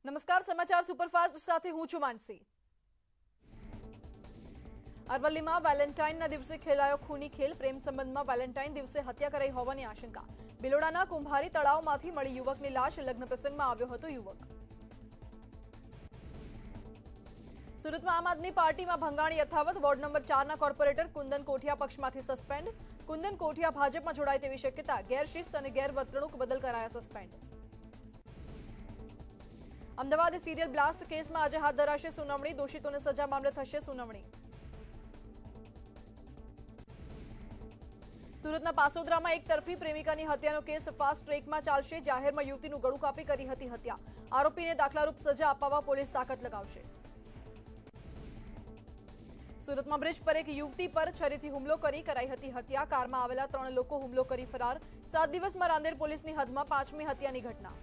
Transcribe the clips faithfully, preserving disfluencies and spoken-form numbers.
નમસ્કાર, સમાચાર સુપરફાસ્ટ સાથે હું છું માનસી। અરવલ્લીમાં વેલેન્ટાઇનના દિવસે ખેલાયો ખૂની ખેલ। પ્રેમ સંબંધમાં વેલેન્ટાઇન દિવસે હત્યા કરાઈ હોવાની આશંકા। બિલોડાના કુંભારી તળાવમાંથી મળી યુવકની લાશ। લગ્ન પ્રસંગમાં આવ્યો હતો યુવક। સુરતમાં આમ આદમી પાર્ટીમાં ભંગાણ યથાવત। વોર્ડ નંબર ચાર ના કોર્પોરેટર કુંદન કોઠિયા પક્ષમાંથી સસ્પેન્ડ। કુંદન કોઠિયા ભાજપમાં જોડાય તેવી શક્યતા। ગેરશિસ્ત અને ગેરવર્તણૂક બદલ કરાયા સસ્પેન્ડ। અમદાવાદ સિરિયલ બ્લાસ્ટ કેસમાં આજે હાથ ધરાશે સુનાવણી। દોષિતોને સજા મામલે થશે સુનાવણી। સુરતના પાસોદરામાં એક તરફી પ્રેમિકાની હત્યાનો કેસ ફાસ્ટ ટ્રેકમાં ચાલશે। જાહેરમાં યુવતીનું ગળું કાપી કરી હતી હત્યા। આરોપીને દાખલારૂપ સજા અપાવવા પોલીસ તાકાત લગાવશે। સુરતમાં બ્રિજ પર એક યુવતી પર છરીથી હુમલો કરી કરાઈ હતી હત્યા। કારમાં આવેલા ત્રણ લોકો હુમલો કરી ફરાર। સાત દિવસમાં રાંદેર પોલીસની હદમાં પાંચમી હત્યાની ઘટના।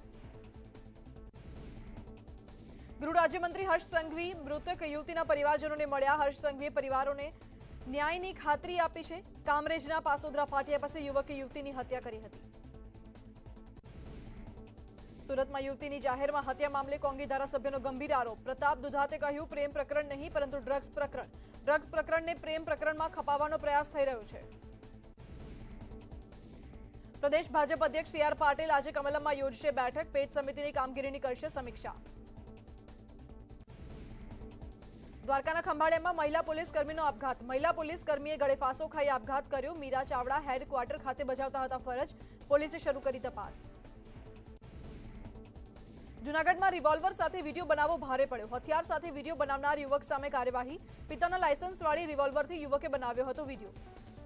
ગૃહ રાજ્યમંત્રી હર્ષ સંઘવી મૃતક યુવતીના પરિવારજનોને મળ્યા। હર્ષ સંઘવીએ પરિવારોને ન્યાયની ખાતરી આપી છે। કામરેજના પાસોદરા પાટિયા પાસે યુવકે યુવતીની હત્યા કરી હતી। સુરતમાં યુવતીની જાહેરમાં હત્યા મામલે કોંગી ધારાસભ્યનો ગંભીર આરોપ। પ્રતાપ દુધાતે કહ્યું, પ્રેમ પ્રકરણ નહીં પરંતુ ડ્રગ્સ પ્રકરણ। ડ્રગ્સ પ્રકરણને પ્રેમ પ્રકરણમાં ખપાવવાનો પ્રયાસ થઈ રહ્યો છે। પ્રદેશ ભાજપ અધ્યક્ષ સી આર પાટીલ આજે કમલમમાં યોજશે બેઠક। પેજ સમિતિની કામગીરીની કરશે સમીક્ષા। દ્વારકાના ખંભાળિયામાં મહિલા પોલીસ કર્મીનો આપઘાત। મહિલા પોલીસ કર્મીએ ગળે ફાંસો ખાઈ આપઘાત કર્યો। મીરા ચાવડા હેડક્વાર્ટર ખાતે બજાવતા હતા ફરજ। પોલીસે શરૂ કરી તપાસ। જૂનાગઢમાં રિવોલ્વર સાથે વિડીયો બનાવવો ભારે પડ્યો। હથિયાર સાથે વિડીયો બનાવનાર યુવક સામે કાર્યવાહી। પિતાના લાયસન્સવાળી રિવોલ્વરથી યુવકે બનાવ્યો હતો વિડીયો।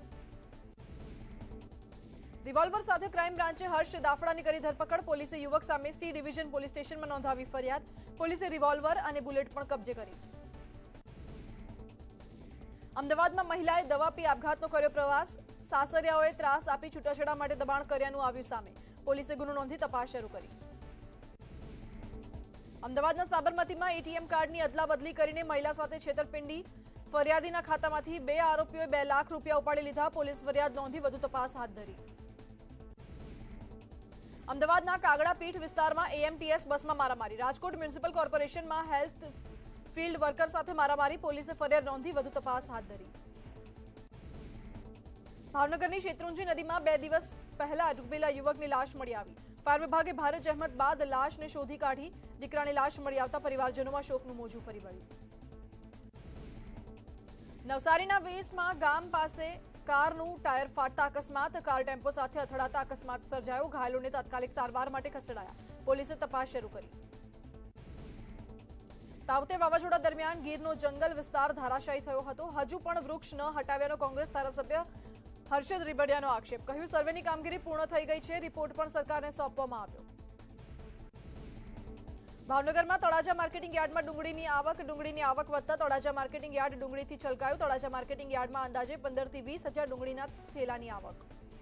રિવોલ્વર સાથે ક્રાઇમ બ્રાન્ચે હર્ષ દાફડાની કરી ધરપકડ। પોલીસે યુવક સામે સી ડિવિઝન પોલીસ સ્ટેશનમાં નોંધાવી ફરિયાદ। પોલીસે રિવોલ્વર અને બુલેટ પણ કબજે કરી। અમદાવાદમાં મહિલાએ દવા પી આપઘાતનો કર્યો પ્રયાસ। સાસરિયાઓએ ત્રાસ આપી છૂટાછેડા માટે દબાણ કર્યાનું આવ્યું સામે। પોલીસે ગુનો નોંધી તપાસ શરૂ કરી। અમદાવાદના સાબરમતીમાં એટીએમ કાર્ડની અદલાબદલી કરીને મહિલા સાથે છેતરપિંડી। ફરિયાદીના ખાતામાંથી બે આરોપીઓએ બે લાખ રૂપિયા ઉપાડી લીધા। પોલીસ ફરિયાદ નોંધી વધુ તપાસ હાથ ધરી। અમદાવાદના કાગડાપીઠ વિસ્તારમાં એએમટીએસ બસમાં મારામારી। રાજકોટ મ્યુનિસિપલ કોર્પોરેશનમાં હેલ્થ ફિલ્ડ વર્કર સાથે મારામારી। પોલીસે ફરિયાદ નોંધી વધુ તપાસ હાથ ધરી। ભાવનગરની શેત્રુંજી નદીમાં બે દિવસ પહેલા ડૂબેલા યુવકની લાશ મળી આવી। ફાયર વિભાગે ભારે જહેમત બાદ લાશને શોધી કાઢી। દીકરાની લાશ મળી આવતા પરિવારજનોમાં શોકનું મોજું ફરી વળ્યું। નવસારીના વેસમાં ગામ પાસે કારનું ટાયર ફાટતા અકસ્માત। કાર ટેમ્પો સાથે અથડાતા અકસ્માત સર્જાયો। ઘાયલોને તાત્કાલિક સારવાર માટે ખસેડાયા। પોલીસે તપાસ શરૂ કરી। તાવતે વાવાઝોડા દરમિયાન ગીરનો જંગલ વિસ્તાર ધરાશાયી થયો હતો। હજુ પણ વૃક્ષ ન હટાવ્યાનો કોંગ્રેસ ધારાસભ્ય હર્ષદ રીબડિયાનો આક્ષેપ। કહ્યું, સર્વેની કામગીરી પૂર્ણ થઈ ગઈ છે। રિપોર્ટ પણ સરકારને સોંપવામાં આવ્યો। ભાવનગરમાં તળાજા માર્કેટિંગ યાર્ડમાં ડુંગળીની આવક। ડુંગળીની આવક વધતા તળાજા માર્કેટિંગ યાર્ડ ડુંગળીથી છલકાયું। તળાજા માર્કેટિંગ યાર્ડમાં અંદાજે પંદર થી વીસ હજાર ડુંગળીના થેલાની આવક।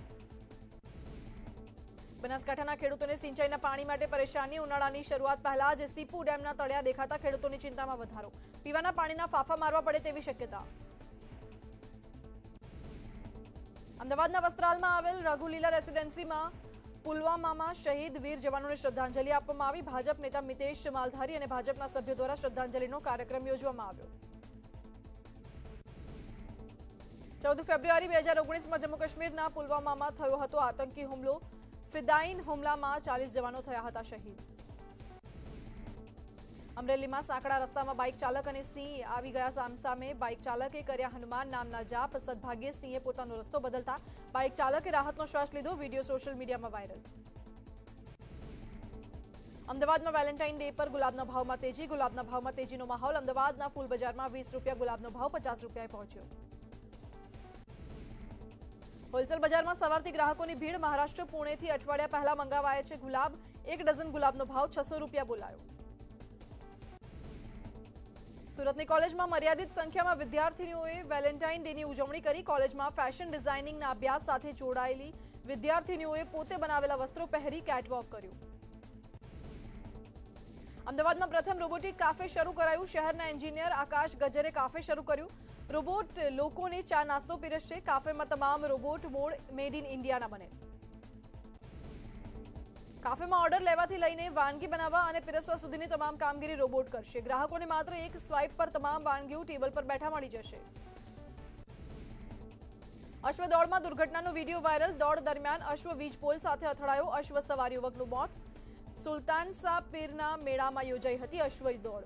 બનાસકાંઠાના ખેડૂતોને સિંચાઈના પાણી માટે પરેશાની। ઉનાળાની શરૂઆત પહેલા જ સીપુ ડેમના તળિયા દેખાતા ખેડૂતોની ચિંતામાં વધારો। પીવાના પાણીના ફાંફા મારવા પડે તેવી શક્યતા। અમદાવાદના વસ્ત્રાલમાં આવેલ રઘુલીલા રેસિડેન્સીમાં પુલવામામાં શહીદ વીર જવાનોને શ્રદ્ધાંજલિ આપવામાં આવી। ભાજપ નેતા મિતેશ માલધારી અને ભાજપના સભ્યો દ્વારા શ્રદ્ધાંજલિનો કાર્યક્રમ યોજવામાં આવ્યો। ચૌદ ફેબ્રુઆરી બે હજાર ઓગણીસમાં જમ્મુ કાશ્મીરના પુલવામામાં થયો હતો આતંકી હુમલો। ફિદાઈન હુમલામાં ચાલીસ જવાનો થયા હતા શહીદ। અમરેલીમાં સાંકડા રસ્તામાં બાઇક ચાલક અને સિંહ આવી ગયા સામસામે। બાઇક ચાલકે કર્યા હનુમાન નામના જાપ। સદભાગ્યે સિંહે પોતાનો રસ્તો બદલતા બાઇક ચાલકે રાહતનો શ્વાસ લીધો। વિડીયો સોશિયલ મીડિયામાં વાયરલ। અમદાવાદમાં વેલેન્ટાઇન ડે પર ગુલાબના ભાવમાં તેજી। ગુલાબના ભાવમાં તેજીનો માહોલ। અમદાવાદના ફૂલ બજારમાં વીસ રૂપિયા ગુલાબનો ભાવ પચાસ રૂપિયાએ પહોંચ્યો। હોલસેલ બજારમાં સવારથી ગ્રાહકોની ભીડ। મહારાષ્ટ્ર પુણેથી અઠવાડિયા પહેલા મંગાવાયા છે ગુલાબ। એક ડઝન ગુલાબનો ભાવ છસો રૂપિયા બોલાયો। સુરતની કોલેજમાં મર્યાદિત સંખ્યામાં વિદ્યાર્થીનીઓએ વેલેન્ટાઇન ડેની ઉજવણી કરી। કોલેજમાં ફેશન ડિઝાઇનિંગના અભ્યાસ સાથે જોડાયેલી વિદ્યાર્થીનીઓએ પોતે બનાવેલા વસ્ત્રો પહેરી કેટવોક કર્યું। અમદાવાદમાં પ્રથમ રોબોટિક કાફે શરૂ કરાયું। શહેરના એન્જિનિયર આકાશ ગજરે કાફે શરૂ કર્યું। રોબોટ લોકોને ચા નાસ્તો પીરસશે। કાફેમાં તમામ રોબોટ મોડ મેડ ઇન ઇન્ડિયાના બને। કાફેમાં ઓર્ડર લેવાથી લઈને વાનગી બનાવવા અને પીરસવા સુધીની તમામ કામગીરી રોબોટ કરશે। ગ્રાહકોને માત્ર એક સ્વાઇપ પર તમામ વાનગીઓ ટેબલ પર બેઠા મળી જશે। અશ્વ દોડમાં દુર્ઘટનાનો વીડિયો વાયરલ। દોડ દરમિયાન અશ્વ વીજ પોલ સાથે અથડાયો। અશ્વ સવાર યુવકનું મોત। સુલતાન શાહ પીરના મેળામાં યોજાઈ હતી અશ્વ દોડ।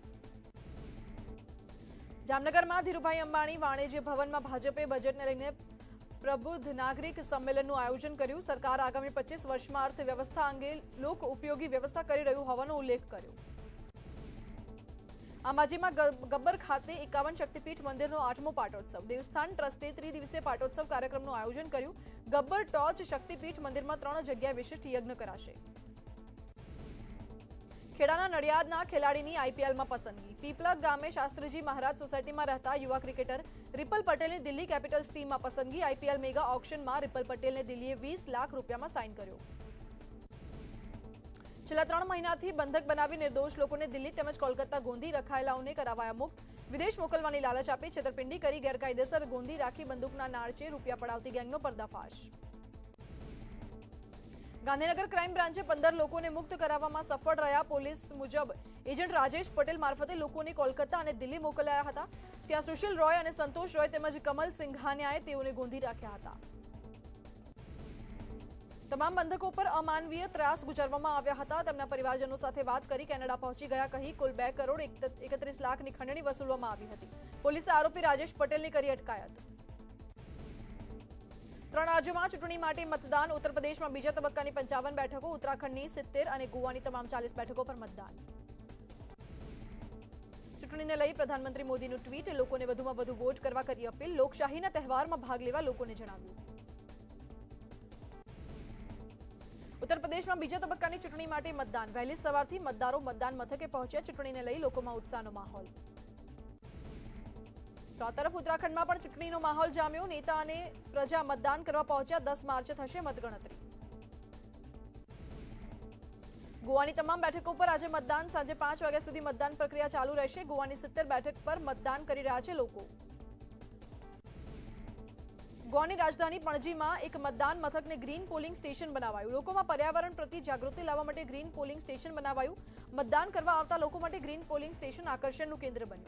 જામનગરમાં ધીરુભાઈ અંબાણી વાણિજ્ય ભવનમાં ભાજપે બજેટને લઈને પ્રબુદ્ધ નાગરિક સંમેલનનું આયોજન કર્યું। સરકાર આગામી પચીસ વર્ષમાં અર્થવ્યવસ્થા અંગે લોક ઉપયોગી વ્યવસ્થા કરી રહ્યું હોવાનો ઉલ્લેખ કર્યો। અંબાજીમાં ગબ્બર ખાતે એકાવન શક્તિપીઠ મંદિરનો આઠમો પાટોત્સવ। દેવસ્થાન ટ્રસ્ટે ત્રિદિવસીય પાટોત્સવ કાર્યક્રમનું આયોજન કર્યું। ગબ્બર ટોચ શક્તિપીઠ મંદિરમાં ત્રણ જગ્યાએ વિશિષ્ટ યજ્ઞ કરાશે। ખેડાના નડિયાદના ખેલાડીની આઈપીએલમાં પસંદગી। પીપલગ ગામે શાસ્ત્રીજી મહારાજ સોસાયટીમાં રહેતા યુવા ક્રિકેટર રિપલ પટેલની દિલ્હી કેપિટલ્સ ટીમમાં પસંદગી। આઈપીએલ મેગા ઓક્શનમાં રિપલ પટેલને દિલ્હીએ વીસ લાખ રૂપિયામાં સાઇન કર્યો। છેલ્લા ત્રણ મહિનાથી બંધક બનાવી નિર્દોષ લોકોને દિલ્હી તેમજ કોલકાતા ગોંધી રખાયેલાઓને કરાવાયા મુક્ત। વિદેશ મોકલવાની લાલચ આપી છેતરપિંડી કરી ગેરકાયદેસર ગોંધી રાખી બંદૂકના નાળચે રૂપિયા પડાવતી ગેંગનો પર્દાફાશ। ગાંધીનગર ક્રાઇમ બ્રાન્ચે પંદર લોકોને મુક્ત કરાવવામાં સફળ રહ્યા। પોલીસ મુજબ એજન્ટ રાજેશ પટેલ મારફતે લોકોને કોલકાતા અને દિલ્હી મોકલાયા હતા। ત્યાં સુશીલ રોય અને સંતોષ રોય તેમજ કમલ સિંઘાનિયાએ તેઓને ગોંધી રાખ્યા હતા। તમામ બંધકો પર અમાનવીય ત્રાસ ગુજારવામાં આવ્યા હતા। તેમના પરિવારજનો સાથે વાત કરી કેનેડા પહોંચી ગયા કહી કુલ બે કરોડ એકત્રીસ લાખની ખંડણી વસૂલવામાં આવી હતી। પોલીસે આરોપી રાજેશ પટેલની કરી અટકાયત। ત્રણ રાજ્યોમાં ચૂંટણી માટે મતદાન। ઉત્તર પ્રદેશમાં બીજા તબક્કાની પંચાવન બેઠકો, ઉત્તરાખંડની સિત્તેર અને ગોવાની તમામ ચાલીસ બેઠકો પર મતદાન। ચૂંટણીને લઈ પ્રધાનમંત્રી મોદીનું ટ્વીટ। લોકોને વધુમાં વધુ વોટ કરવા કરી અપીલ। લોકશાહીના તહેવારમાં ભાગ લેવા લોકોને જણાવ્યું। ઉત્તર પ્રદેશમાં બીજા તબક્કાની ચૂંટણી માટે મતદાન। વહેલી સવારથી મતદારો મતદાન મથકે પહોંચ્યા। ચૂંટણીને લઈ લોકોમાં ઉત્સાહનો માહોલ। તો આ તરફ ઉત્તરાખંડમાં પણ ચૂંટણીનો માહોલ જામ્યો। નેતા અને પ્રજા મતદાન કરવા પહોંચ્યા। દસ માર્ચે થશે મતગણતરી। ગોવાની તમામ બેઠકો પર આજે મતદાન। સાંજે પાંચ વાગ્યા સુધી मतदान प्रक्रिया चालू રહેશે। ગોવાની સિત્તેર બેઠક પર મતદાન કરી રહ્યા છે લોકો। ગોવાની રાજધાની પણજીમાં એક મતદાન મથકને ગ્રીન પોલિંગ સ્ટેશન બનાવાયું। લોકોમાં પર્યાવરણ પ્રતિ જાગૃતિ લાવવા માટે ગ્રીન પોલિંગ સ્ટેશન બનાવાયું। મતદાન કરવા આવતા લોકો માટે ગ્રીન પોલિંગ સ્ટેશન આકર્ષણનું કેન્દ્ર બન્યું।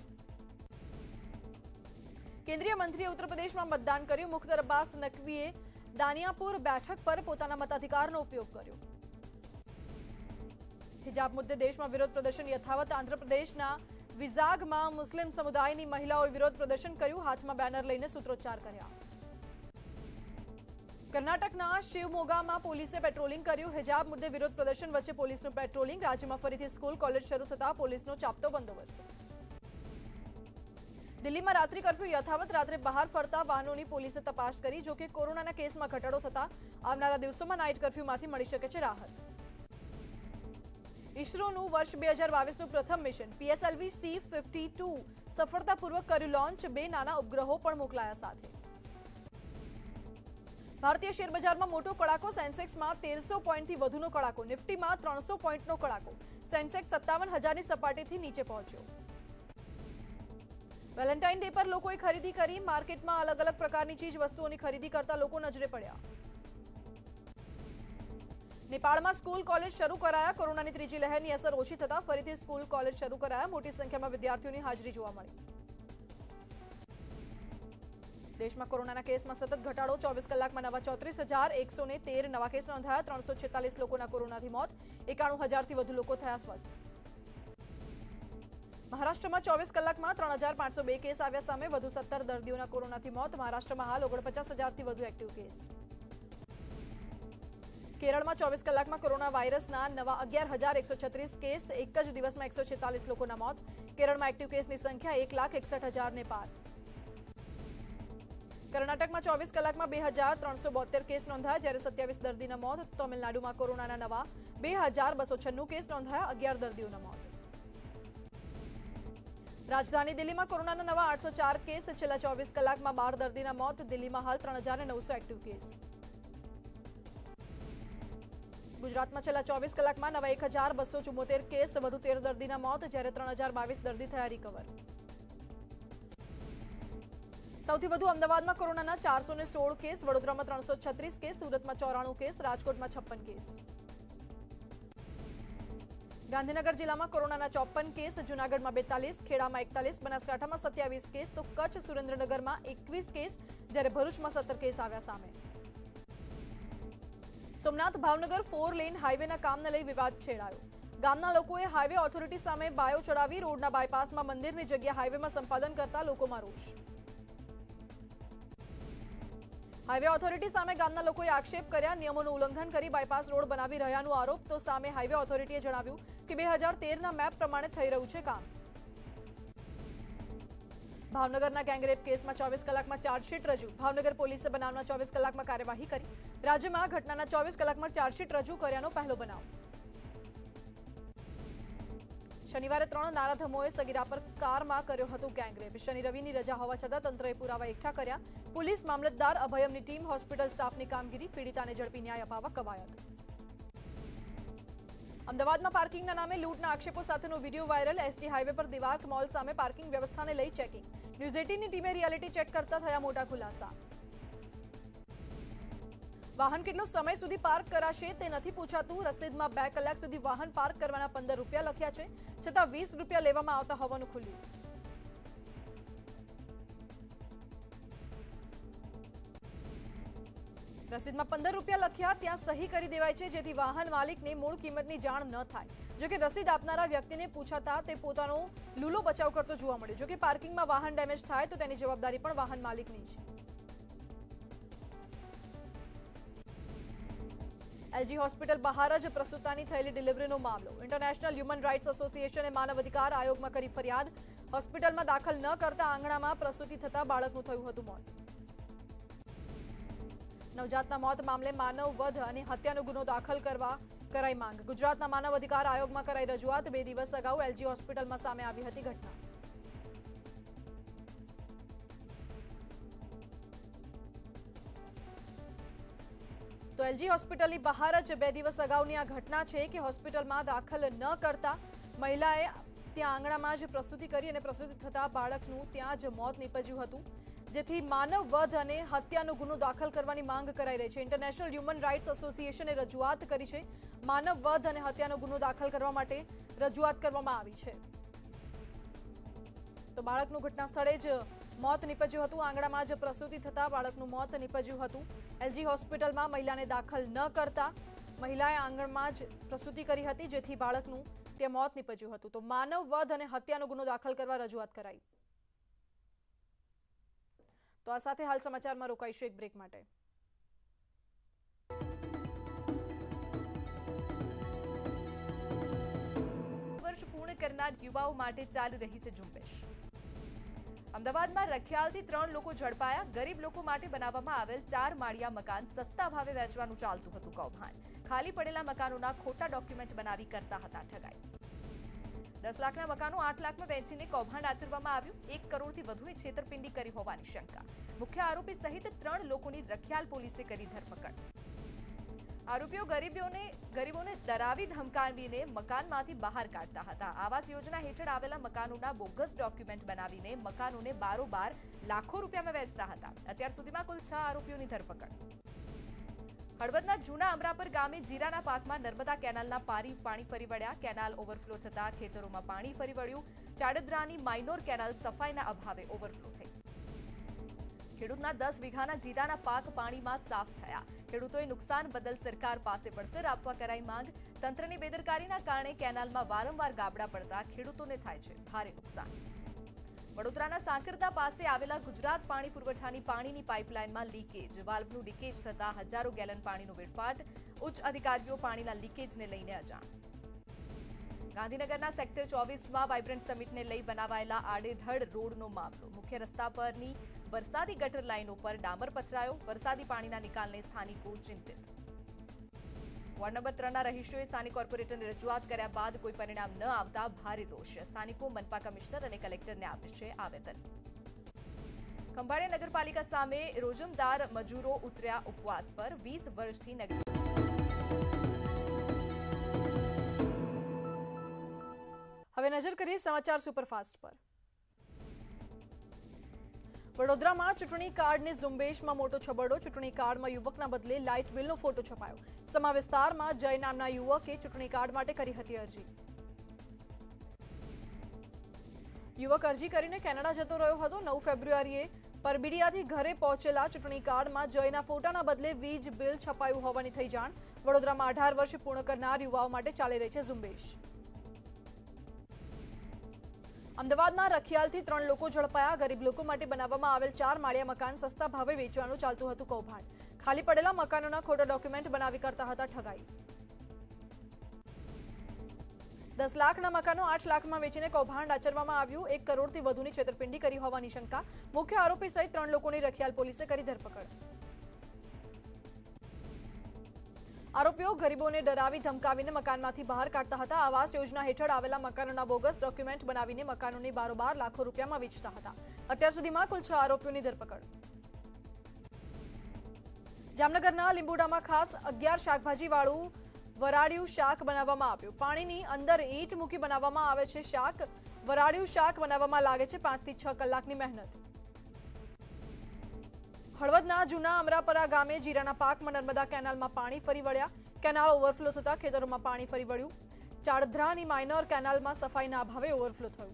केंद्रीय मंत्रीए उत्तर प्रदेश में मतदान कर्યું। मुख्तार अब्बास नकवीए दानियापुर बैठक पर पोताना मताधिकारનો उपयोग કર્યો। हिजाब मुद्दे देश में विरोध प्रदर्शन यथावत। आंध्र प्रदेशना विजागમાં मुस्लिम समुदायनी महिलाओं विरोध प्रदर्शन કર્યું। हाथમાં બેનર લઈને સૂત્રોચ્ચાર કર્યા। कर्नाटकना शिवमोगाમાં પોલીસે પેટ્રોલિંગ કર્યું। हिजाब मुद्दे विरोध प्रदर्शन वच्चे પોલીસનું પેટ્રોલિંગ। राज्यમાં ફરીથી સ્કૂલ કોલેજ શરૂ થતા પોલીસનો ચાપતો બંદોબસ્ત। दिल्ली में रात्रि कर्फ्यू यथावत। रात्रे बहार फरता वाहनों पोलीसे तपास करी। जो कि कोरोना केस में घटाडो थता आवनारा दिवसों नाइट कर्फ्यू में मळी शके छे राहत। इसरोનું वर्ष બે હજાર બાવીસનું प्रथम mission PSLV C fifty two सफलतापूर्वक कर्યું लॉन्च। बे नाना उपग्रहों पण मोकलाया साथे। भारतीय शेर बजार में मोटो कड़ाको। सेंसेक्स में तेरसो पॉइंट थी वधुनो कड़ाको। निफ्टी में त्रणसो पॉइंट नो कड़ाको। सेंसेक्स सत्तावन हजार की सपाटी थी नीचे पहुंचो। वेलेंटाइन डे पर लोकोए खरीदी करी। मार्केट में अलग अलग प्रकार की चीज वस्तुओं की खरीदी करता लोग नजरे पड़ा। नेपाल में स्कूल कॉलेज शुरू कराया। कोरोना की त्रीजी लहर की असर ओછી थता फरीथी स्कूल कॉलेज शुरू कराया। मोटी संख्या में विद्यार्थियों की हाजरी जोवा मळी। देश में कोरोना केस में सतत घटाडो। चौबीस कलाक में नवा चौतरीस हजार एक सौ ने तेर नवा केस नोंधाया। त्रणसो छेतालीस लोगों कोरोना थी मौत। एकाणु हजार थी वधु लोग थया स्वस्थ। महाराष्ट्र में चौबीस कलाक में त्रण हजार पांच सौ बे केस आव्या सामे। वधु सत्तर दर्दियों कोरोना थी मौत। महाराष्ट्र में हाल ओगणपचास हजार थी वधु एक्टिव केस। केरल में चौबीस कलाक में कोरोना वायरस नवा अगियार हजार एक सौ छत्रीस केस। एक ज दिवस में एक सौ छेतालीस लोगों मौत। केरल में एक्टिव केस की संख्या एक लाख एकसठ हजार ने पार। कर्नाटक में चौबीस कलाक में बे हजार त्रणसो बोतेर केस नोंधाया। जयरे सत्यावीस दर्दी मौत। तमिलनाडु में कोरोना नवा बे हजार बसो छन्नू केस नोंधाया। अगियार दर्दियों मौत। राजधानी दिल्ली में कोरोना नवा आठ सौ चार केस। छेल्ला चौबीस कलाक में बार दर्दी मौत। दिल्ली में हाल त्रण हजार नौ सौ एक्टिव केस। गुजरात में छेल्ला चौबीस कलाक में नवा एक हजार बसो चुम्मोतेर केस। वधु तेर दर्दी मौत। जयरे त्रण हजार बावीस दर्दी थया रिकवर। સૌથી વધુ અમદાવાદમાં કોરોનાના ચારસો સોળ કેસ, વડોદરામાં ત્રણસો છત્રીસ કેસ, સુરતમાં ચોરાણું કેસ, રાજકોટમાં છપ્પન કેસ। ગાંધીનગર જિલ્લામાં કોરોનાના ચોપન કેસ, જૂનાગઢમાં બેતાલીસ, ખેડામાં એકતાલીસ, બનાસકાંઠામાં સત્યાવીસ કેસ તો કચ્છ સુરેન્દ્રનગરમાં એકવીસ કેસ, જ્યારે ભરૂચમાં સત્તર કેસ આવ્યા સામે। સોમનાથ ભાવનગર ફોર લેન હાઈવેના કામને લઈ વિવાદ છેડાયો। ગામના લોકોએ હાઈવે ઓથોરિટી સામે બાયો ચડાવી રોડના બાયપાસમાં મંદિરની જગ્યા હાઈવેમાં સંપાદન કરતા લોકોમાં રોષ। हाईवे ऑथोरिटी सामे गामना लोकोए आक्षेप कर्या। नियमोનું ઉલ્લંઘન કરી બાયપાસ રોડ બનાવી રહ્યાનો આરોપ તો સામે હાઈવે ઓથોરિટીએ જણાવ્યું કે બે હજાર તેર ના મેપ પ્રમાણે થઈ રહ્યું છે કામ। ભાવનગરના ગેંગરેપ કેસમાં ચોવીસ કલાકમાં ચાર્જશીટ રજૂ। ભાવનગર પોલીસે બનાવના ચોવીસ કલાકમાં કાર્યવાહી કરી। રાજ્યમાં ઘટનાના ચોવીસ કલાકમાં ચાર્જશીટ રજૂ કર્યાનો પહેલો બનાવ। शनिवारे त्रण नाराधमोए सगीरा पर कार में कर्यो हतो गैंगरेप। शनि रविनी रजा होवा छतां तंत्रए पुरावा एकठा कर्या। पुलिस, मामलतदार, अभयमनी टीम, होस्पिटल स्टाफनी कामगीरी, पीड़िताने झड़पी न्याय अपावा कवायत। अमदावादमां पार्किंगना नामे लूंटना आक्षेपो साथेनो विडियो वायरल। एसटी हाईवे पर दिवार्क मॉल सामे पार्किंग व्यवस्थाने लई चेकिंग। न्यूज एटीन नी टीमे रियालिटी चेक करता थया मोटा खुलासा। वाहन केटलो समय सुधी पार्क कराशे ते नथी पूछातुं। रसीदमां બે કલાક सुधी वाहन पार्क करवाना पंदर रूपिया लख्या छे, छतां વીસ रूपिया लेवामां आवता होवानुं खुल्युं। रसीदमां पंदर रूपिया लख्या त्यां सही करी देवाय छे, जेथी वाहन मालिकने मूळ किंमतनी जाण न थाय। जो कि रसीद आपनारा व्यक्तिने पूछाता ते पोतानो लूलो बचाव करतो जोवा मळ्यो। जो कि पार्किंगमां वाहन डेमेज थाय तो तेनी जवाबदारी पण वाहन मालिकनी छे। एलजी होस्पिटल बहार ज प्रसूतानी थयेली डिलिवरीनो मामलो। इंटरनेशनल ह्यूमन राइट्स एसोसिएशने मानव अधिकार आयोग में करी फरियाद। होस्पिटल में दाखल न करता आंगणामां प्रसूति थता बाळकनुं थयुं हतुं मौत। नवजातना मौत मामले मानव वध अने हत्यानो गुनो दाखल करवा कराई मांग। गुजरातना मानव अधिकार आयोग में कराई रजूआत। बे दिवस अगाऊ एलजी होस्पिटल में सामे आवी हती घटना। तो एलजी होस्पिटल बहार ज बे दिवस अगाउनी आ घटना है कि होस्पिटल में दाखल न करता महिलाए त्यां आंगणामां ज प्रसूति करी अने प्रसूति थता बाळकनुं त्यां ज मौत निपज्युं हतुं, जेथी मानव वध अने हत्यानो गुनो दाखल करवानी मांग कराई रही है। इंटरनेशनल ह्यूमन राइट्स एसोसिएशने रजूआत करी है। मानव वध अने हत्यानो गुनो दाखल करवा माटे रजूआत करवामां आवी छे। तो बाळकनुं घटना स्थळे ज मौत निपज्युं हतुं। आंगणामां ज प्रसूति थता बाळकनुं मौत निपज्युं हतुं। एलजी होस्पिટલમાં મહિલાને દાખલ ન કરતા મહિલાએ આંગણમાં જ પ્રસૂતિ કરી હતી, જેથી બાળકનું તે મોત નિપજ્યું હતું। તો માનવ વધ અને હત્યાનો ગુનો દાખલ કરવા રજૂઆત કરાઈ। તો આ સાથે હાલ સમાચારમાં રોકાઈશું એક બ્રેક માટે। વર્ષ પૂર્ણ કરનાર યુવાઓ માટે ચાલી રહી છે ઝુંબેશ। અમદાવાદમાં રખિયાલથી ત્રણ લોકો ઝડપાયા। ગરીબ લોકો માટે બનાવવામાં આવેલ ચાર માળિયા મકાન સસ્તા ભાવે વેચવાનું ચાલતું હતું કૌભાંડ। ખાલી પડેલા મકાનોના ખોટા ડોક્યુમેન્ટ બનાવી કરતા હતા ઠગાઈ। દસ લાખના મકાનો આઠ લાખમાં વેચીને કૌભાંડ આચરવામાં આવ્યું। એક કરોડથી વધુની છેતરપિંડી કરી હોવાની શંકા। મુખ્ય આરોપી સહિત ત્રણ લોકોની રખિયાલ પોલીસે કરી ધરપકડ। आरोपीओ गरीबोने गरीबोने डरावी धमकावीने मकानमांथी बहार काढता हता। आवास योजना हेठळ आवेला मकानोना बोगस डॉक्युमेंट बनावीने मकानोने बारोबार लाखो रूपियामां वेचता हता। अत्यार सुधीमां कुल छ आरोपीओनी धरपकड। हळवदना जूना अमरापर गामे जीराना पाकमां नर्मदा केनालना पारी पाणी फरी वळ्या। केनाल ओवरफ्लो थता खेतरोमां पाणी फरी वळ्युं। चाडद्रानी माइनोर केनाल सफाईना अभावे ओवरफ्लो थई। ખેડૂતના દસ વીઘાના જીરાના પાક પાણીમાં સાફ થયા। ખેડૂતોએ નુકસાન બદલ સરકાર પાસે વળતર આપવા કરાઈ માંગ। તંત્રની બેદરકારીના કારણે કેનાલમાં વારંવાર ગાબડા પડતા ખેડૂતોને થાય છે ભારે નુકસાન। વડોદરાના સાંકરદા પાસે આવેલા ગુજરાત પાણી પુરવઠાની પાણીની પાઇપલાઇનમાં લીકેજ। વાલ્વનું લીકેજ થતા હજારો ગેલન પાણીનો વેડફાટ। ઉચ્ચ અધિકારીઓ પાણીના લીકેજને લઈને અજાણ। ગાંધીનગરના સેક્ટર ચોવીસમાં વાઇબ્રન્ટ સમિટને લઈ બનાવાયેલા આડેધડ રોડનો મામલો। મુખ્ય રસ્તા પરની વરસાદી ગટર લાઇનો પર ડામર પથરાયો। વરસાદી પાણીના નિકાલને સ્થાનિકો ચિંતિત। વોર્ડ નંબર ત્રણના રહીશોએ સ્થાનિક કોર્પોરેટરને રજૂઆત કર્યા બાદ કોઈ પરિણામ ન આવતા ભારે રોષ। સ્થાનિકો મનપા કમિશનર અને કલેક્ટરને આપે છે આવેદન। ખંભાળિયા નગરપાલિકા સામે રોજમદાર મજૂરો ઉતર્યા ઉપવાસ પર। વીસ વર્ષથી નગર હવે નજર કરીએ સમાચાર સુપરફાસ્ટ પર। વડોદરામાં ચૂંટણી કાર્ડની ઝુંબેશમાં મોટો છબરડો। ચૂંટણી કાર્ડમાં યુવકના બદલે લાઇટ બિલનો ફોટો છપાયો। સમા વિસ્તારમાં જય નામના યુવકે ચૂંટણી કાર્ડ માટે કરી હતી અરજી। યુવક અરજી કરીને કેનેડા જતો રહ્યો હતો। નવ ફેબ્રુઆરીએ પરબીડિયાથી ઘરે પહોંચેલા ચૂંટણી કાર્ડમાં જયના ફોટાના બદલે વીજ બિલ છપાયું હોવાની થઈ જાણ। વડોદરામાં અઢાર વર્ષ પૂર્ણ કરનાર યુવાઓ માટે ચાલી રહી છે ઝુંબેશ। અમદાવાદમાં રખિયાલથી ત્રણ લોકો ઝડપાયા। ગરીબ લોકો માટે બનાવવામાં આવેલ ચાર માળિયા મકાન સસ્તા ભાવે વેચવાનું ચાલતું હતું કૌભાંડ। ખાલી પડેલા મકાનોના ખોટા ડોક્યુમેન્ટ બનાવી કરતા હતા ઠગાઈ। दस लाखના મકાનો આઠ લાખમાં વેચીને કૌભાંડ આચરવામાં આવ્યું। એક કરોડથી વધુની છેતરપિંડી કરી હોવાની શંકા। મુખ્ય આરોપી સહિત ત્રણ લોકોની રખિયાલ પોલીસે કરી ધરપકડ। આરોપીઓ ગરીબોને ડરાવી ધમકાવીને મકાનમાંથી બહાર કાઢતા હતા। આવાસ યોજના હેઠળ આવેલા મકાનોના બોગસ ડોક્યુમેન્ટ બનાવીને મકાનોની બારોબાર લાખો રૂપિયામાં વેચતા હતા। અત્યાર સુધીમાં કુલ છ આરોપીઓની ધરપકડ। જામનગરના લીંબુડામાં ખાસ અગિયાર શાકભાજીવાળું વરાળિયું શાક બનાવવામાં આવ્યું। પાણીની અંદર ઈંટ મૂકી બનાવવામાં આવે છે શાક। વરાળિયું શાક બનાવવામાં લાગે છે પાંચ થી છ કલાકની મહેનત। હળવદના જૂના અમરાપરા ગામે જીરાના પાકમાં નર્મદા કેનાલમાં પાણી ફરી વળ્યા। કેનાલ ઓવરફ્લો થતા ખેતરોમાં પાણી ફરી વળ્યું। ચાડધરાની માઇનર કેનાલમાં સફાઈના અભાવે ઓવરફ્લો થયું।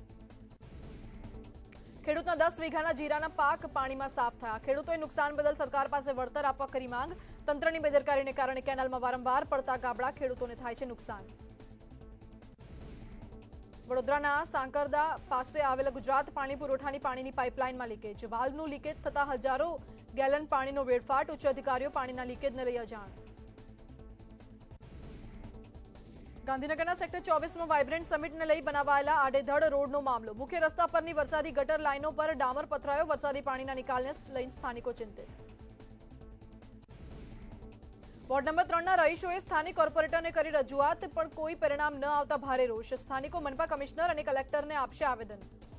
ખેડૂતના દસ વીઘાના જીરાના પાક પાણીમાં સાફ થયા। ખેડૂતોએ નુકસાન બદલ સરકાર પાસે વળતર આપવા કરી માંગ। તંત્રની બેદરકારીને કારણે કેનાલમાં વારંવાર પડતા ગાબડા ખેડૂતોને થાય છે નુકસાન। વડોદરાના સાંકરદા પાસે આવેલા ગુજરાત પાણી પુરવઠાની પાણીની પાઇપલાઇનમાં લીકેજ। વાલ્વનું લીકેજ થતા હજારો ગેલન પાણીનો વેડફાટ। ઉચ્ચ અધિકારીઓ પાણીના લીકેજને લઈ અજાણ। ગાંધીનગરના સેક્ટર ચોવીસ માં વાઇબ્રન્ટ સમિટને લઈ બનાવાયેલા આડેધડ રોડનો મામલો। મુખ્ય રસ્તા પરની વરસાદી ગટર લાઇનો પર ડામર પથરાયો। વરસાદી પાણીના નિકાલને લઈને સ્થાનિકો ચિંતિત। વોર્ડ નંબર ત્રણના રહીશોએ સ્થાનિક કોર્પોરેટરને કરી રજૂઆત પણ કોઈ પરિણામ ન આવતા ભારે રોષ। સ્થાનિકો મનપા કમિશનર અને કલેક્ટરને આપશે આવેદન।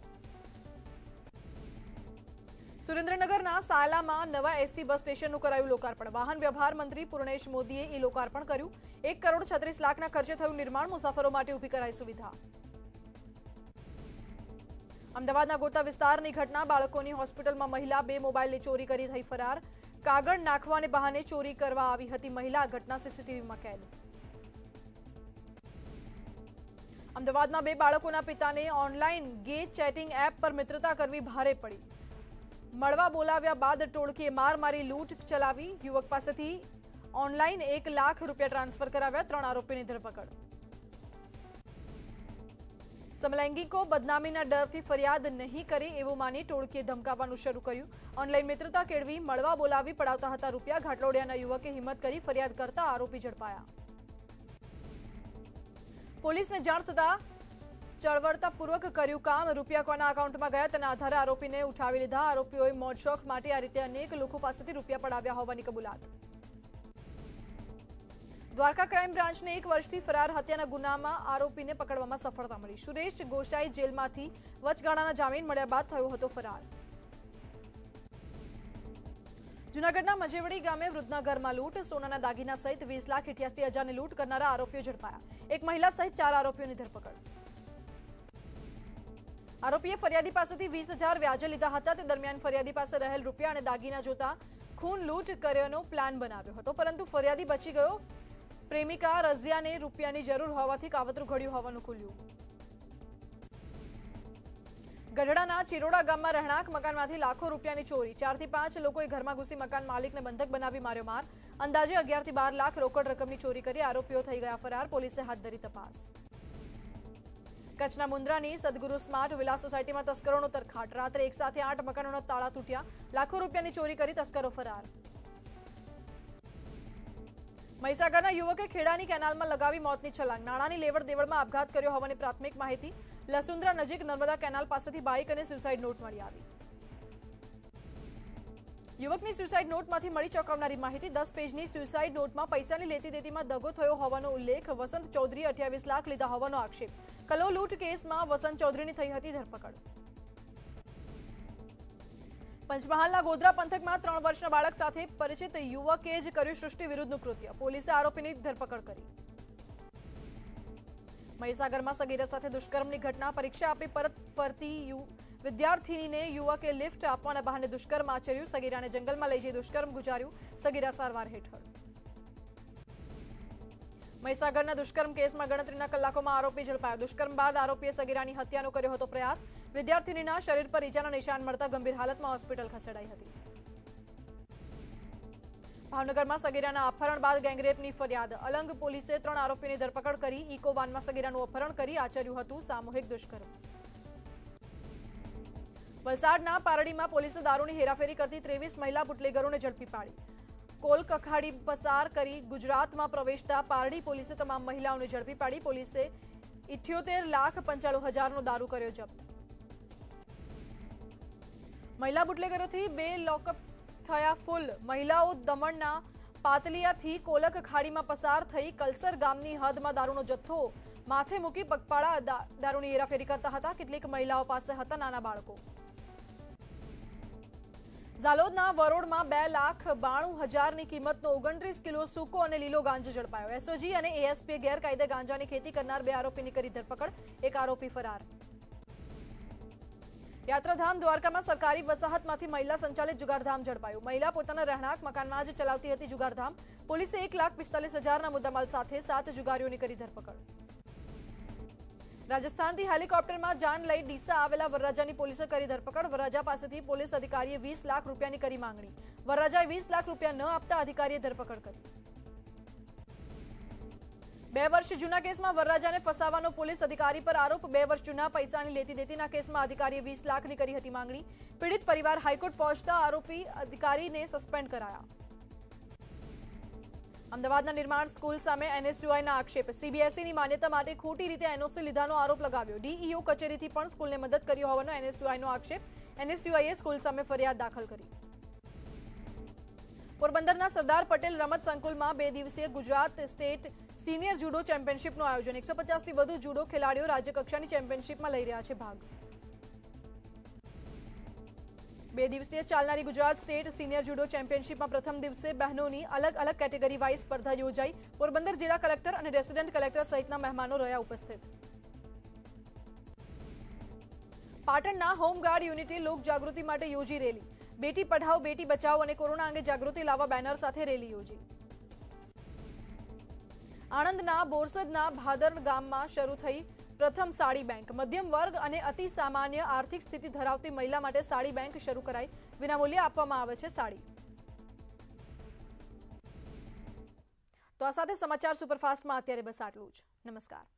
સુરેન્દ્રનગરના સાયલામાં નવા એસટી બસ સ્ટેશનનું કરાયું લોકાર્પણ। વાહન વ્યવહાર મંત્રી પૂર્ણેશ મોદીએ એ લોકાર્પણ કર્યું। એક કરોડ છત્રીસ લાખના ખર્ચે થયું નિર્માણ। મુસાફરો માટે ઊભી કરાઈ સુવિધા। અમદાવાદના ગોતા વિસ્તારની ઘટના। બાળકોની હોસ્પિટલમાં મહિલા બે મોબાઈલની ચોરી કરી થઈ ફરાર। કાગળ નાખવાને બહાને ચોરી કરવા આવી હતી મહિલા। ઘટના સીસીટીવીમાં કેદ। અમદાવાદમાં બે બાળકોના પિતાને ઓનલાઈન ગે ચેટિંગ એપ પર મિત્રતા કરવી ભારે પડી। મળવા બોલાવ્યા બાદ ટોળકીએ માર મારી લૂંટ ચલાવી। યુવક પાસેથી ઓનલાઈન એક લાખ રૂપિયા ટ્રાન્સફર કરાવ્યા। ત્રણ આરોપીની ધરપકડ। સમલૈંગિકો બદનામીના ડરથી ફરિયાદ નહીં કરે એવું માની ટોળકીએ ધમકાવવાનું શરૂ કર્યું। ઓનલાઈન મિત્રતા કેળવી મળવા બોલાવી પડાવતા હતા રૂપિયા। ઘાટલોડિયાના યુવકે હિંમત કરી ફરિયાદ કરતા આરોપી ઝડપાયા। પોલીસને જાણ થતા ચળવળતાપૂર્વક કર્યું કામ। રૂપિયા કોના અકાઉન્ટમાં ગયા તેના આધારે આરોપીને ઉઠાવી લીધા। આરોપીઓએ મોજશોખ માટે આ રીતે અનેક લોકો પાસેથી રૂપિયા પડાવ્યા હોવાની કબૂલાત। દ્વારકા ક્રાઇમ બ્રાન્ચને એક વર્ષથી ફરાર હત્યાના ગુનામાં આરોપીને પકડવામાં સફળતા મળી। સુરેશ ગોસાઈ જેલમાંથી વચગાળાના જામીન મળ્યા બાદ થયો હતો ફરાર। જૂનાગઢના મજેવડી ગામે વૃદ્ધના ઘરમાં લૂંટ। સોનાના દાગીના સહિત વીસ લાખ અઠ્યાસી હજારની લૂંટ કરનારા આરોપીઓ ઝડપાયા। એક મહિલા સહિત ચાર આરોપીઓની ધરપકડ। આરોપીએ ફરિયાદી પાસેથી વીસ હજાર વ્યાજે લીધા હતા। તે દરમિયાન ફરિયાદી પાસે રહેલ રૂપિયા અને દાગીના જોતા ખૂન લૂંટ કર્યાનો પ્લાન બનાવ્યો હતો, પરંતુ ફરિયાદી બચી ગયો। પ્રેમિકા રઝિયાને રૂપિયાની જરૂર હોવાથી કાવતરું ઘડ્યું હોવાનું ખુલ્યું। ગઢડાના ચિરોડા ગામમાં રહેણાંક મકાનમાંથી લાખો રૂપિયાની ચોરી। ચાર થી પાંચ લોકોએ ઘરમાં ઘૂસી મકાન માલિકને બંધક બનાવી માર્યો માર। અંદાજે અગિયાર થી બાર લાખ રોકડ રકમની ચોરી કરી આરોપીઓ થઈ ગયા ફરાર। પોલીસે હાથ ધરી તપાસ। કચ્છના મુન્દ્રાની સદગુરુ સ્માર્ટ વિલા સોસાયટીમાં તસ્કરોનો તરખાટ। રાત્રે એક સાથે આઠ મકાનોના તાળા તૂટ્યા। લાખો રૂપિયાની ચોરી કરી તસ્કરો ફરાર। મહીસાગરના યુવકે ખેડાની કેનાલમાં લગાવી મોતની છલાંગ। નાણાંની લેવડ દેવડમાં આપઘાત કર્યો હોવાની પ્રાથમિક માહિતી। લસુંદ્રા નજીક નર્મદા કેનાલ પાસેથી બાઇક અને સુસાઇડ નોટ મળી આવી। યુવકની સુસાઇડ નોટમાંથી મળી ચોંકાવનારી માહિતી। દસ પેજની સુસાઇડ નોટમાં પૈસાની લેતી દેતીમાં દગો થયો હોવાનો ઉલ્લેખ। વસંત ચૌધરીએ અઠ્યાવીસ લાખ લીધા હોવાનો આક્ષેપ। કલો લૂંટ કેસમાં વસંત ચૌધરીની થઈ હતી ધરપકડ। પંચમહાલના ગોધરા પંથકમાં ત્રણ વર્ષના બાળક સાથે પરિચિત યુવકે જ કર્યું સૃષ્ટિ વિરુદ્ધનું કૃત્ય। પોલીસે આરોપીની ધરપકડ કરી। મહીસાગરમાં સગીરા સાથે દુષ્કર્મની ઘટના। પરીક્ષા આપી પરત ફરતી વિદ્યાર્થીનીને યુવકે લિફ્ટ આપવાના બહાને દુષ્કર્મ આચર્યું। સગીરાને જંગલમાં લઈ જઈ દુષ્કર્મ ગુજાર્યું। સગીરા સારવાર હેઠળ। મહીસાગરના દુષ્કર્મ કેસમાં ગણતરીના કલાકોમાં આરોપી ઝડપાયો। દુષ્કર્મ બાદ આરોપીએ સગીરાની હત્યાનો કર્યો હતો પ્રયાસ। વિદ્યાર્થીનીના શરીર પર ઈજાના નિશાન મળતા ગંભીર હાલતમાં હોસ્પિટલ ખસેડાઈ હતી। ભાવનગરમાં સગીરાના અપહરણ બાદ ગેંગરેપની ફરિયાદ। અલંગ પોલીસે ત્રણ આરોપીની ધરપકડ કરી। ઇકો વાનમાં સગીરાનું અપહરણ કરી આચર્યું હતું સામૂહિક દુષ્કર્મ। વલસાડના પારડીમાં પોલીસે દારૂની હેરાફેરી કરતી ત્રેવીસ મહિલા બુટલેગરોને ઝડપી પાડી। કોલ કખાડી પસાર કરી ગુજરાતમાં પ્રવેશતા પારડી પોલીસે તમામ મહિલાઓને ઝડપી પાડી। પોલીસે ઇઠ્યોતેર લાખ પંચાણું હજારનો દારૂ કર્યો જપ્ત। મહિલા બુટલેગરોથી બે લોકઅપ થયા ફૂલ। મહિલાઓ દમણના પાતલિયાથી કોલક ખાડીમાં પસાર થઈ કલસર ગામની હદમાં દારૂનો જથ્થો માથે મૂકી પગપાળા દારૂની હેરાફેરી કરતા હતા। કેટલીક મહિલાઓ પાસે હતા નાના બાળકો। ઝાલોદના વરોડમાં બે લાખ બાણું હજારની કિંમતનો ઓગણત્રીસ કિલો સૂકો અને લીલો ગાંજો ઝડપાયો। એસઓજી અને એએસપીએ ગેરકાયદે ગાંજાની ખેતી કરનાર બે આરોપીની કરી ધરપકડ। એક આરોપી ફરાર। યાત્રાધામ દ્વારકામાં સરકારી વસાહતમાંથી મહિલા સંચાલિત જુગારધામ ઝડપાયું। મહિલા પોતાના રહેણાંક મકાનમાં જ ચલાવતી હતી જુગારધામ। પોલીસે એક લાખ પિસ્તાલીસ હજારના મુદ્દામાલ સાથે સાત જુગારીઓની કરી ધરપકડ। રાજસ્થાનથી હેલિકોપ્ટરમાં જાન લઈ ડીસા આવેલા વરરાજાની પોલીસે કરી ધરપકડ। વરરાજા પાસેથી પોલીસ અધિકારીએ વીસ લાખ રૂપિયાની કરી માંગણી। વરરાજાએ વીસ લાખ રૂપિયા ન આપતા અધિકારીએ ધરપકડ કરી। બે વર્ષ જૂના કેસમાં વરરાજાને ફસાવવાનો પોલીસ અધિકારી પર આરોપ। બે વર્ષ જૂના પૈસાની લેતી દેતીના કેસમાં અધિકારીએ વીસ લાખની કરી હતી માંગણી। પીડિત પરિવાર હાઈકોર્ટ પહોંચતા આરોપી અધિકારીને સસ્પેન્ડ કરાયા। અમદાવાદના નિર્માણ સ્કૂલ સામે એનએસયુઆઈના આક્ષેપ। સીબીએસઈની માન્યતા માટે ખોટી રીતે એનઓસી લીધાનો આરોપ લગાવ્યો। ડીઈઓ કચેરીથી પણ સ્કૂલને મદદ કરી હોવાનો એનએસયુઆઈનો આક્ષેપ। એનએસયુઆઈએ સ્કૂલ સામે ફરિયાદ દાખલ કરી। પોરબંદરના સરદાર પટેલ રમત સંકુલમાં બે દિવસીય ગુજરાત સ્ટેટ સિનિયર જુડો ચેમ્પિયનશિપનું આયોજન। એકસો પચાસથી વધુ જુડો ખેલાડીઓ રાજ્યકક્ષાની ચેમ્પિયનશિપમાં લઈ રહ્યા છે ભાગ। બે દિવસીય ચાલનારી ગુજરાત સ્ટેટ સિનિયર જુડો ચેમ્પિયનશિપમાં પ્રથમ દિવસે બહેનોની અલગ અલગ કેટેગરી વાઇઝ સ્પર્ધા યોજાઈ। પોરબંદર જિલ્લા કલેક્ટર અને રેસિડેન્ટ કલેક્ટર સહિતના મહેમાનો રહ્યા ઉપસ્થિત। પાટણના હોમગાર્ડ યુનિટે લોક જાગૃતિ માટે યોજી રેલી। બેટી પઢાઓ બેટી બચાવો અને કોરોના અંગે જાગૃતિ લાવવા બેનર સાથે રેલી યોજી। આણંદના બોરસદના ભાદર ગામમાં શરૂ થઈ પ્રથમ સાડી બેંક। મધ્યમ વર્ગ અને અતિ સામાન્ય આર્થિક સ્થિતિ ધરાવતી મહિલા માટે સાડી બેંક શરૂ કરાઈ। વિનામૂલ્યે આપવામાં આવે છે સાડી। તો આ સાથે સમાચાર સુપરફાસ્ટમાં અત્યારે બસ આટલું જ। નમસ્કાર।